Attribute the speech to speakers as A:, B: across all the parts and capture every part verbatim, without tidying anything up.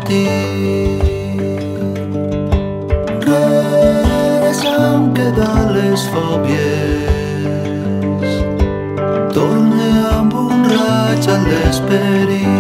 A: sentir. Regresam quedar les fòbies, torne amb un raig a l'esperit.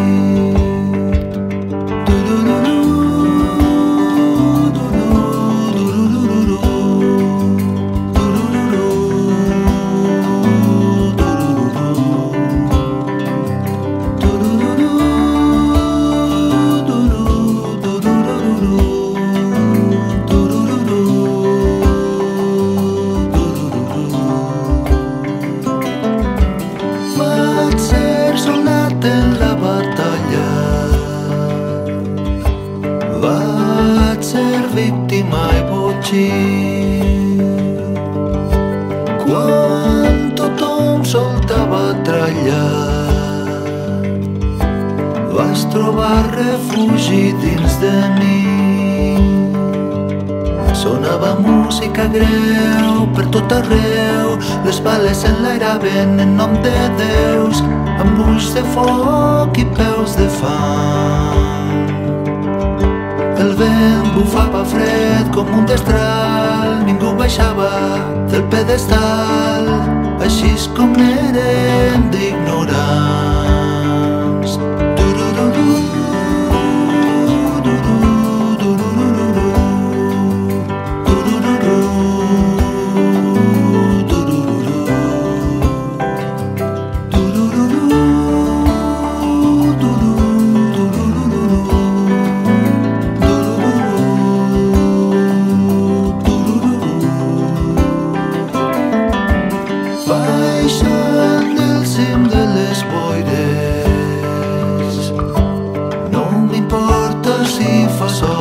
A: Vaig ser víctima i botxí quan tothom soltava trallar. Vas trobar refugi dins de mi. Sonava música greu per tot arreu, les bales enlairaven en nom de Déus, amb ulls de foc i peus de fang. El vent bufava fred com un destral, ningú baixava del pedestal, així és com érem d'ignorants. Baixant del cim de les boires, no m'importa si fa sol.